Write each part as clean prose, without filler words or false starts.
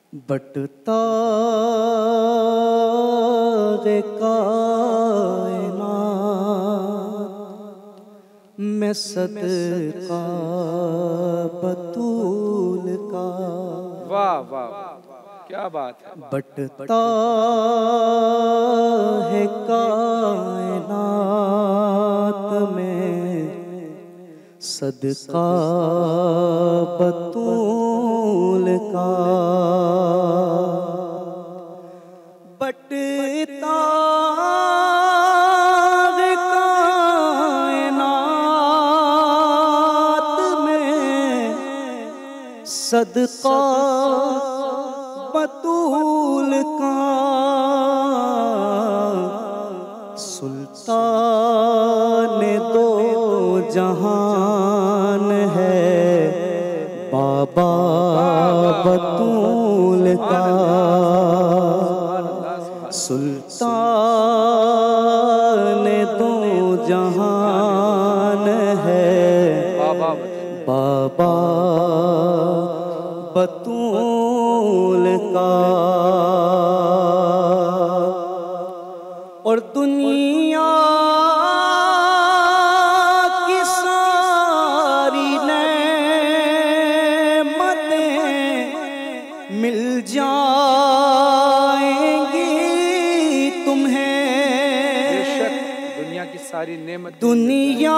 बटता रे कायनात मैं सदका बतूल का। वाह वाह क्या बात है। बटता है कायनात में सदका बतूल का। बटता है कायनात में सदका बतूल का। सुल्तान दो जहान है बाबा बतूल का। सुल्तान दो जहान है बाबा बतूल का। और दुनिया की सारी नेमतें मिल जाएंगी तुम्हें। बेशक दुनिया की सारी नेमत, दुनिया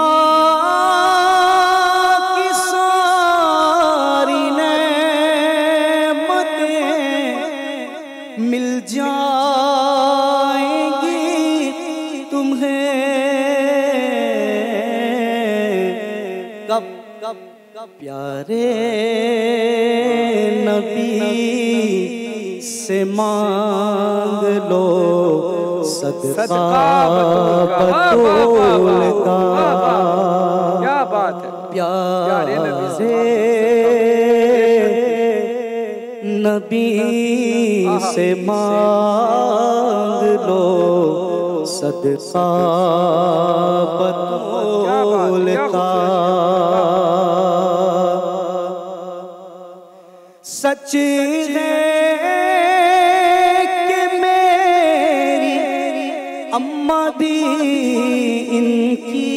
की सारी नेमतें मिल जाएंगी तुम्हें। कब कब कब प्यारे नबी से मांग लो सदका बतूल का। क्या बात है। प्यारे नबी से मांग लो सदका बतूल का। सच है कि मेरी अम्मा भी इनकी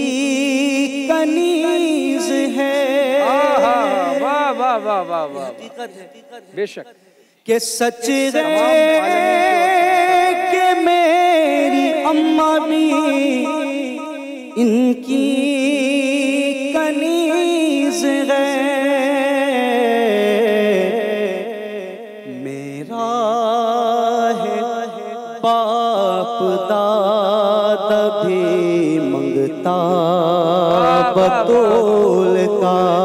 कनीज है। वाह वाह वाह वाह वाह। बेशक कि सच है कि मेरी अम्मा भी इनकी कनीज है। मेरा है बाप दादा भी मंगता बतूल का।